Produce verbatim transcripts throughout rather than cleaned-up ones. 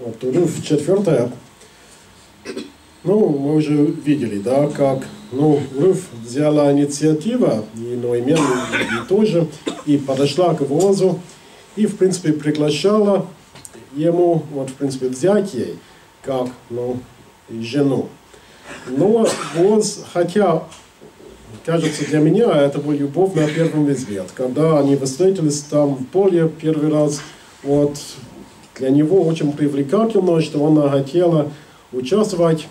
Вот Руф четвертая. Ну, мы уже видели, да, как, ну, Руф взяла инициативу, и Ноэмен и тоже, и подошла к Боазу, и, в принципе, приглашала ему, вот, в принципе, взять ей, как, ну, жену. Но Боаз, хотя, кажется, для меня это была любовь на первый взгляд. Когда они встретились там в поле первый раз, вот, для него очень привлекательно, что она хотела участвовать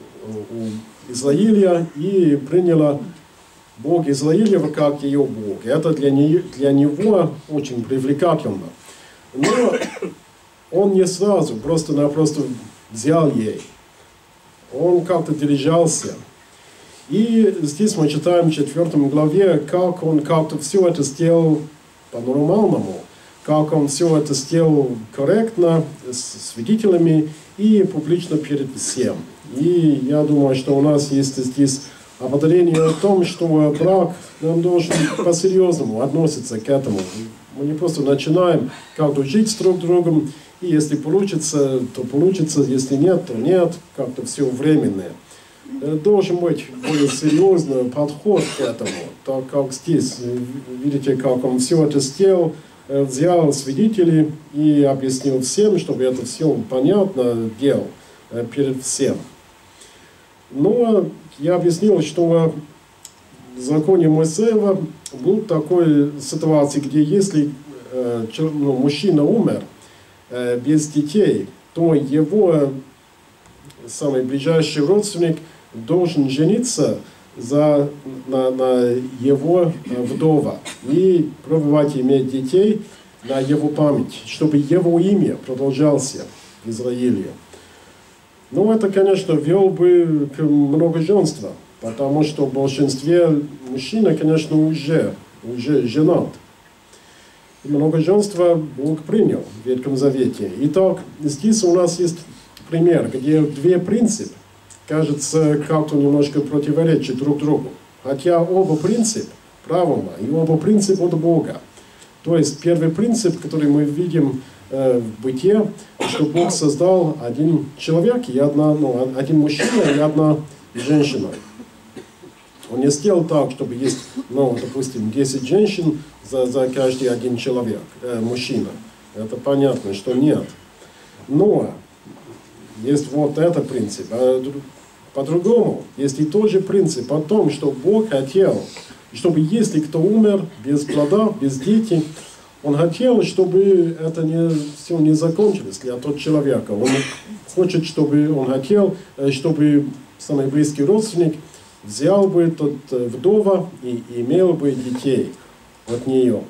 у Израиля и приняла Бог Израилева как ее Бог. Это для, нее, для него очень привлекательно. Но он не сразу, просто-напросто взял ей. Он как-то держался. И здесь мы читаем в четвёртой главе, как он как-то все это сделал по-нормальному, как он все это сделал корректно, с свидетелями и публично перед всем. И я думаю, что у нас есть здесь ободрение о том, что брак нам должен по-серьезному относиться к этому. Мы не просто начинаем как-то жить с друг другом, и если получится, то получится, если нет, то нет, как-то все временное. Должен быть более серьезный подход к этому, так как здесь, видите, как он все это сделал, взял свидетелей и объяснил всем, чтобы это все понятно делал перед всем. Но я объяснил, что в законе Моисеева был такой ситуации, где если ну, мужчина умер без детей, то его самый ближайший родственник должен жениться за, на, на его вдова и пробовать иметь детей на его память, чтобы его имя продолжался в Израиле. Ну, это, конечно, вел бы к многоженству, потому что в большинстве мужчин, конечно, уже, уже женат. Многоженство Бог принял в Ветхом Завете. Итак, здесь у нас есть пример, где две принципы, кажется, как-то немножко противоречат друг другу. Хотя оба принципа правильно, и оба принципа от Бога. То есть первый принцип, который мы видим э, в бытие, что Бог создал один человек и одна, ну, один мужчина и одна женщина. Он не сделал так, чтобы есть, ну, допустим, десять женщин за, за каждый один человек, э, мужчина. Это понятно, что нет. Но есть вот этот принцип. А по-другому, есть и тот же принцип о том, что Бог хотел, чтобы если кто умер без плода, без детей, Он хотел, чтобы это не, все не закончилось для того человека. Он хочет, чтобы, он хотел, чтобы самый близкий родственник взял бы тот вдова и имел бы детей от нее.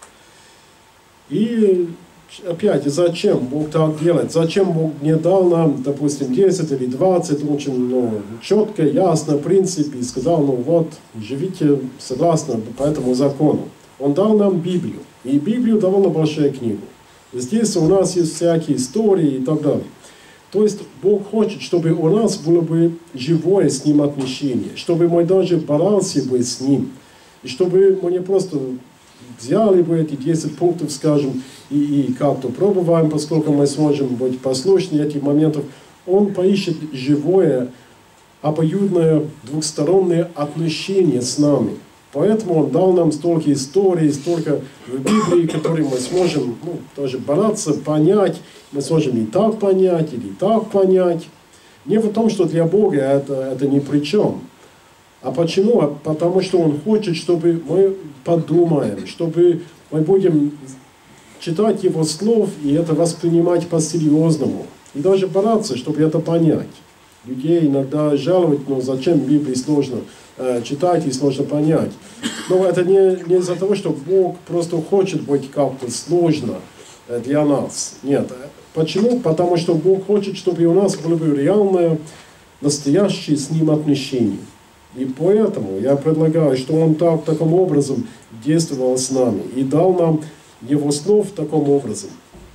И опять, зачем Бог так делает? Зачем Бог не дал нам, допустим, десять или двадцать, очень ну, четко, ясно, в принципе, и сказал, ну вот, живите согласно по этому закону. Он дал нам Библию, и Библию довольно большая книга. Здесь у нас есть всякие истории и так далее. То есть Бог хочет, чтобы у нас было бы живое с Ним отношение, чтобы мы даже боролся бы с Ним, и чтобы мы не просто взяли бы эти десять пунктов, скажем, и, и как-то пробуем, поскольку мы сможем быть послушны этих моментов. Он поищет живое, обоюдное, двухстороннее отношение с нами. Поэтому Он дал нам столько историй, столько в Библии, которые мы сможем ну, тоже бороться, понять. Мы сможем и так понять, или так понять. Не в том, что для Бога это, это ни при чем. А почему? Потому что Он хочет, чтобы мы подумаем, чтобы мы будем читать Его слов и это воспринимать по-серьезному. И даже бороться, чтобы это понять. Людей иногда жалуют, но зачем Библии сложно э, читать и сложно понять. Но это не, не из-за того, что Бог просто хочет быть как-то сложно э, для нас. Нет. Почему? Потому что Бог хочет, чтобы у нас было бы реальное, настоящее с Ним отношение. И поэтому я предлагаю, что Он так, таким образом действовал с нами и дал нам Его слов таким образом.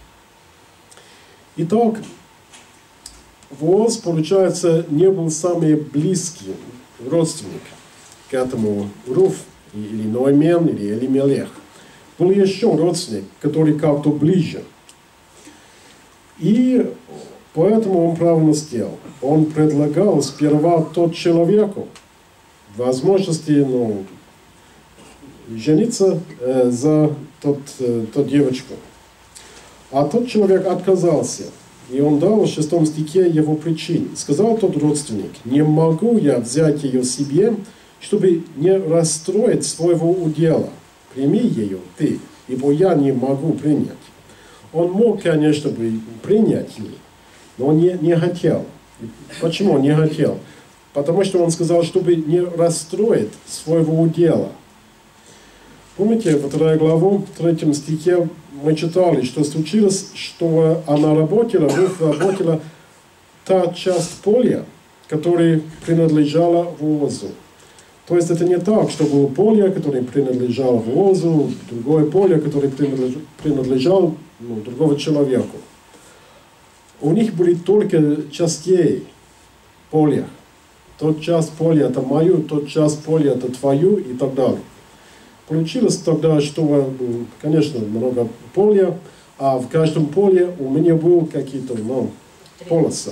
Итак, Боаз, получается, не был самый близкий родственник к этому Руф, или Ноэмен, или Элимелех. Был еще родственник, который как-то ближе. И Поэтому он правильно сделал. Он предлагал сперва тот человеку возможности, ну, жениться э, за тот, э, тот девочку. А тот человек отказался. И он дал в шестом стихе его причин. Сказал тот родственник: «Не могу я взять ее себе, чтобы не расстроить своего удела. Прими ее ты, ибо я не могу принять». Он мог, конечно, бы принять ее, но он не, не хотел. Почему он не хотел? Потому что он сказал, чтобы не расстроить своего удела. Помните, во второй главе, в третьем стихе мы читали, что случилось, что она работала, Руф работала та часть поля, которая принадлежала Воозу. То есть это не так, что было поле, которое принадлежало Воозу, другое поле, которое принадлежало, ну, другого человеку. У них были только частей поля. Тот часть поля это мою, тот часть поля это твою и так далее. Получилось тогда, что, конечно, много поля, а в каждом поле у меня был какие-то, ну, полосы.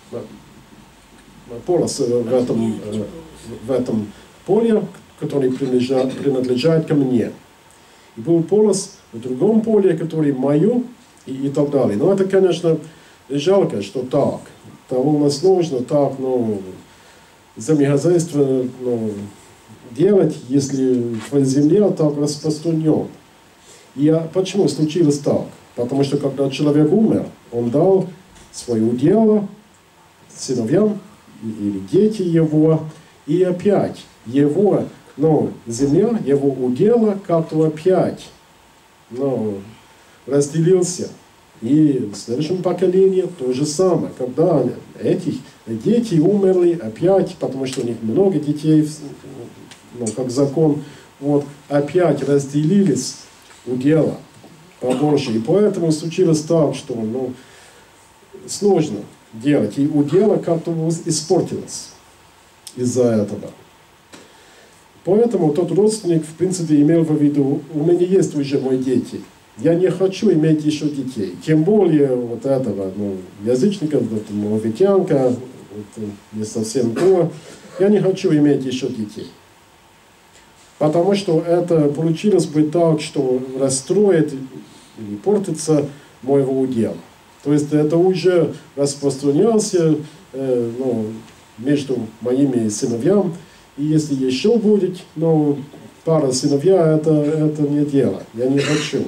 Полосы в этом, в этом поле, который принадлежат, принадлежат ко мне. И был полос в другом поле, который мою и, и так далее. Но это, конечно, жалко, что так. Довольно сложно так, ну, землехозяйство, ну, делать, если твоя земля так распространена. И почему случилось так? Потому что когда человек умер, он дал свое дело сыновьям или дети его, и опять его, ну, земля, его удела как-то опять, ну, разделился. И в следующем поколении то же самое. Когда эти дети умерли опять, потому что у них много детей, ну, как закон, вот, опять разделились удела побольше. И поэтому случилось так, что, ну, сложно делать. И удела как-то испортилось из-за этого. Поэтому тот родственник, в принципе, имел в виду: у меня есть уже мои дети. Я не хочу иметь еще детей. Тем более вот этого, ну, язычников, вот, моавитянка, вот, не совсем то. Я не хочу иметь еще детей. Потому что это получилось бы так, что расстроит или портится моего удела. То есть это уже распространялся, э, ну, между моими сыновьями. И если еще будет, ну, пара сыновья, это, это не дело. Я не хочу.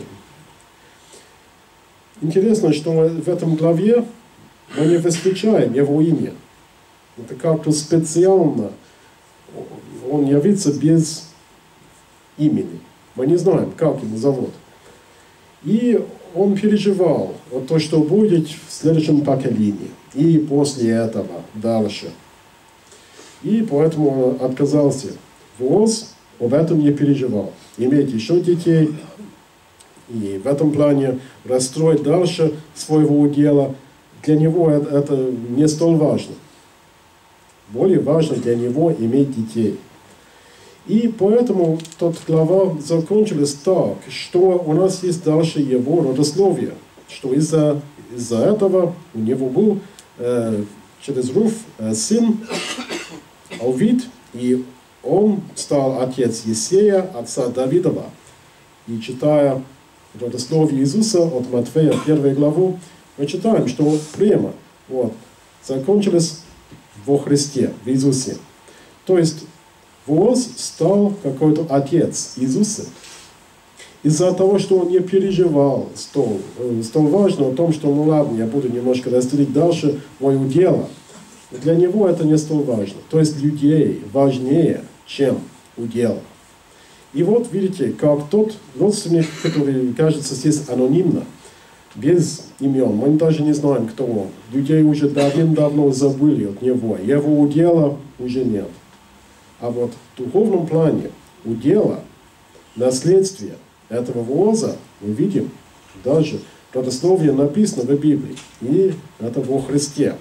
Интересно, что в этом главе мы не встречаем его имя. Это как-то специально. Он явится без имени. Мы не знаем, как его зовут. И он переживал вот то, что будет в следующем поколении. И после этого дальше. И поэтому он отказался. Вооз об этом не переживал. Иметь еще детей. И в этом плане расстроить дальше своего удела, для него это, это не столь важно. Более важно для него иметь детей. И поэтому тот глава закончилась так, что у нас есть дальше его родословие, что из-за из-за этого у него был э, через Руф э, сын Овид, и он стал отец Есея, отца Давидова. И читая родословие Иисуса от Матфея, первую главу, мы читаем, что прямо вот, закончилось во Христе, в Иисусе. То есть Вооз стал какой-то отец Иисуса. Из-за того, что он не переживал столь, столь важно о том, что, ну ладно, я буду немножко разделить дальше мое дело. Для него это не столь важно. То есть людей важнее, чем удел. И вот видите, как тот родственник, который кажется здесь анонимно, без имен, мы даже не знаем, кто он. Людей уже давным-давно забыли от него, его удела уже нет. А вот в духовном плане удела, наследствие этого Вооза мы видим, даже родословие написано в Библии, и это во Христе.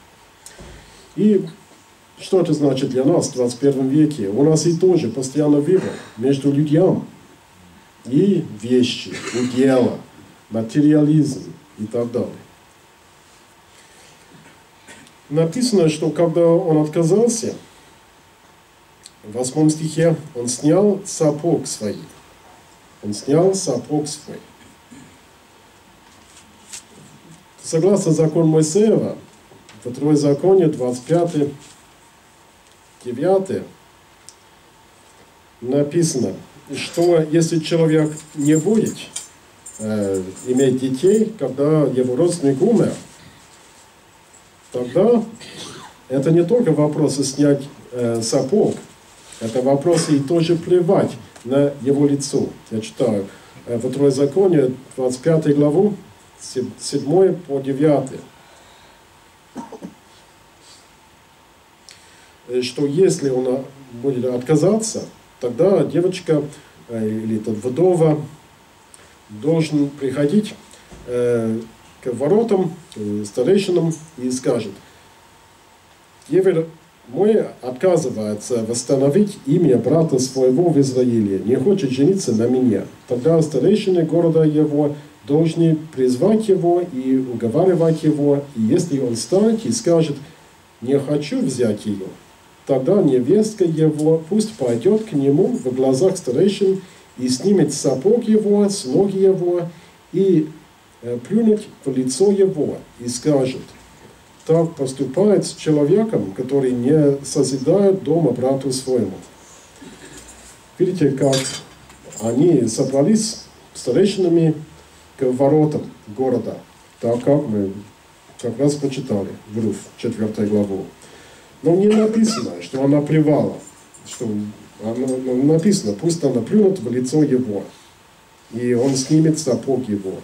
И что это значит для нас в двадцать первом веке? У нас и тоже постоянно выбор между людьми и вещи, удела, материализм и так далее. написано, что когда он отказался, в восьмом стихе, он снял сапог свой. Он снял сапог свой. Согласно закону Моисеева, во Второзаконие двадцать пятое, девятое, написано, что если человек не будет э, иметь детей, когда его родственник умер, тогда это не только вопрос снять э, сапог, это вопрос и тоже плевать на его лицо. Я читаю э, во Второзаконие двадцать пятую главу, седьмое по девятое. Что если он будет отказаться, тогда девочка э, или тот вдова должен приходить э, к воротам, к старейшинам и скажет: «Деверь мой отказывается восстановить имя брата своего в Израиле, не хочет жениться на меня». Тогда старейшины города его должны призвать его и уговаривать его, и если он станет и скажет: «Не хочу взять ее», тогда невестка его пусть пойдет к нему в глазах старейшин и снимет сапог его с ноги его и э, плюнет в лицо его и скажет: «Так поступает с человеком, который не созидает дома брату своему». Видите, как они собрались старейшинами к воротам города, так как мы как раз почитали в Руф, четвертую главу. Но не написано, что она плевала, что она, написано, пусть она плюнет в лицо его, и он снимет сапог его.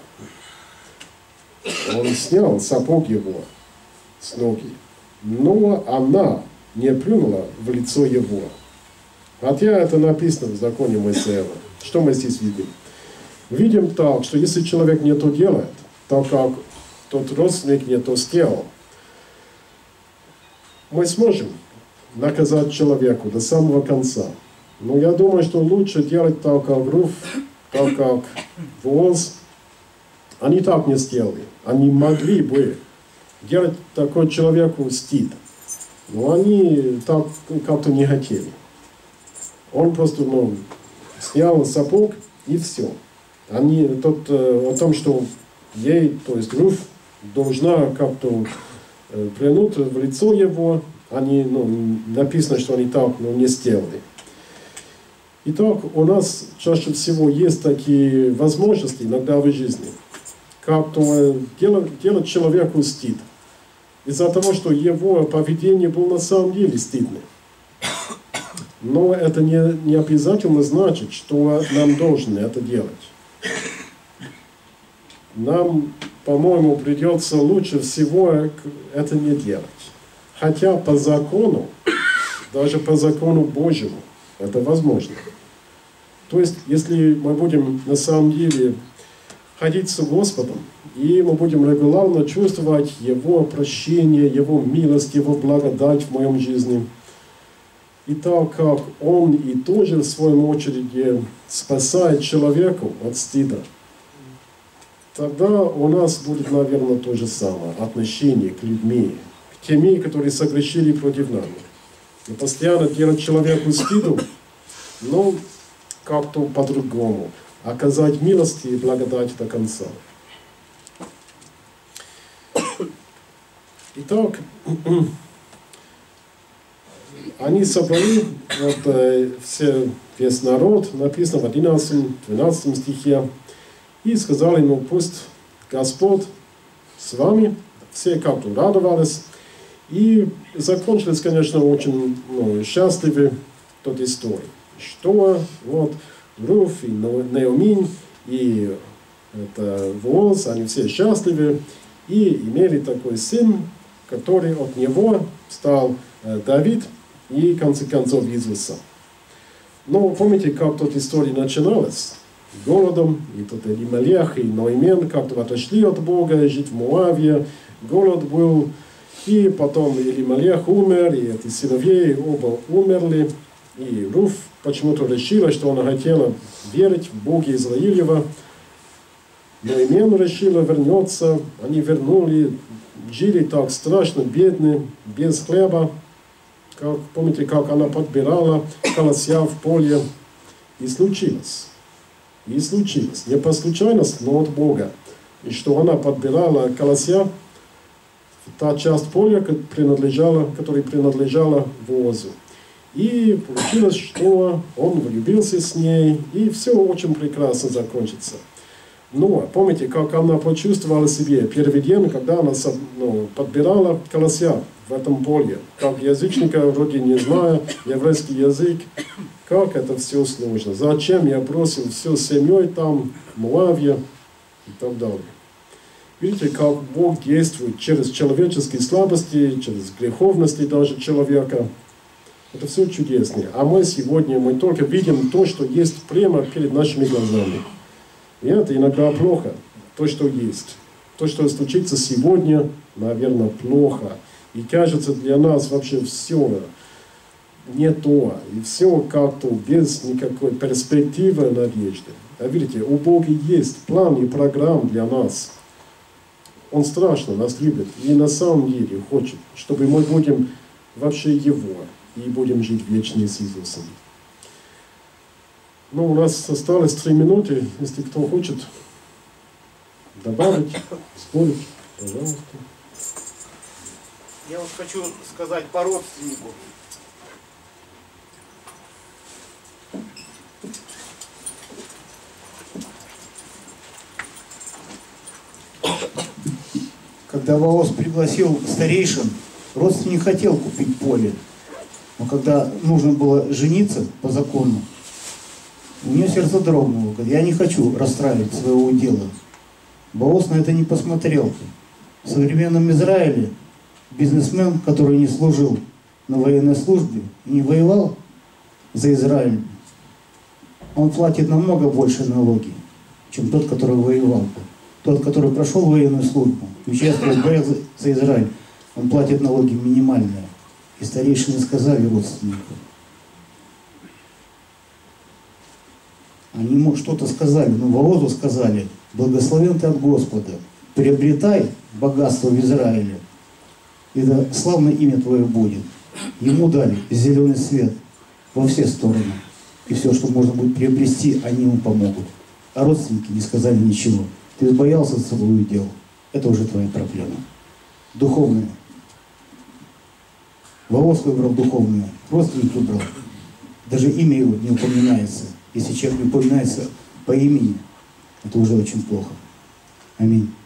Он снял сапог его с ноги, но она не плюнула в лицо его. Хотя это написано в законе Моисеева. Что мы здесь видим? Видим так, что если человек не то делает, так как тот родственник не то сделал, мы сможем наказать человеку до самого конца. Но я думаю, что лучше делать так, как Руф, так, как Бооз. Они так не сделали. Они могли бы делать такой человеку стыд. Но они так как-то не хотели. Он просто ну, снял сапог и все. Они тот, о том, что ей, то есть Руф, должна как-то э, плюнуть в лицо его, они, ну, написано, что они так ну, не сделали. Итак, у нас чаще всего есть такие возможности иногда в жизни, как-то делать, делать человеку стыд, из-за того, что его поведение было на самом деле стыдным. Но это не, не обязательно значит, что нам должны это делать. Нам, по-моему, придется лучше всего это не делать. Хотя по закону, даже по закону Божьему, это возможно. То есть, если мы будем на самом деле ходить с Господом, и мы будем регулярно чувствовать Его прощение, Его милость, Его благодать в моем жизни, и так как Он и тоже в своем очереди спасает человека от стыда, тогда у нас будет, наверное, то же самое отношение к людьми, к теми, которые согрешили против нас. И постоянно делать человеку стыду, но как-то по-другому. Оказать милость и благодать до конца. Итак, они собрали вот, э, все, весь народ, написано в одиннадцатом-двенадцатом стихе, и сказали, ну пусть Господь с вами, все как-то радовались, и закончились, конечно, очень ну, счастливы той историей, что вот Руф и Наоми и это Бооз, они все счастливы, и имели такой сын, который от него стал э, Давид, и в конце концов Иисуса. Но помните, как эта история начиналась? Голодом, и тут Элимелех, и Ноимен как-то отошли от Бога, жить в Моавии, голод был, и потом Элимелех умер, и эти сыновья оба умерли, и Руф почему-то решила, что она хотела верить в Бога Израилева, Ноимен решила вернуться, они вернули жили так страшно, бедные, без хлеба. Как, помните, как она подбирала колосья в поле? И случилось. И случилось. Не по случайности, но от Бога. И что она подбирала колосья, та часть поля, принадлежала, которая принадлежала Воозу. И получилось, что он влюбился с ней, и все очень прекрасно закончится. Но помните, как она почувствовала себе первый день, когда она ну, подбирала колосья в этом поле. Как язычника, вроде не зная еврейский язык, как это все сложно. Зачем я бросил все семьей там, в Моаве и так далее. Видите, как Бог действует через человеческие слабости, через греховности даже человека. Это все чудесно. А мы сегодня, мы только видим то, что есть прямо перед нашими глазами. И это иногда плохо, то, что есть. То, что случится сегодня, наверное, плохо. И кажется для нас вообще все не то. И все как-то без никакой перспективы, надежды. А видите, у Бога есть план и программа для нас. Он страшно нас любит. И на самом деле хочет, чтобы мы будем вообще Его. И будем жить вечно с Иисусом. Ну, у нас осталось три минуты. Если кто хочет добавить, спорить, пожалуйста. Я вот хочу сказать по родственнику. Когда Воос пригласил старейшин, родственник хотел купить поле. Но когда нужно было жениться по закону, у нее сердце дрогнуло. Говорит, я не хочу расстраивать своего дела. Воос на это не посмотрел. В современном Израиле бизнесмен, который не служил на военной службе и не воевал за Израиль, он платит намного больше налоги, чем тот, который воевал. Тот, который прошел военную службу и участвовал в боях за Израиль, он платит налоги минимальные. И старейшины сказали родственнику. Они ему что-то сказали, но Воозу сказали, благословен ты от Господа, приобретай богатство в Израиле, и да славное имя твое будет. Ему дали зеленый свет во все стороны. И все, что можно будет приобрести, они ему помогут. А родственники не сказали ничего. Ты боялся за свое дело. Это уже твоя проблема. Духовная. Воос выбрал духовную, родственник выбрал. Даже имя его не упоминается. Если человек не упоминается по имени, это уже очень плохо. Аминь.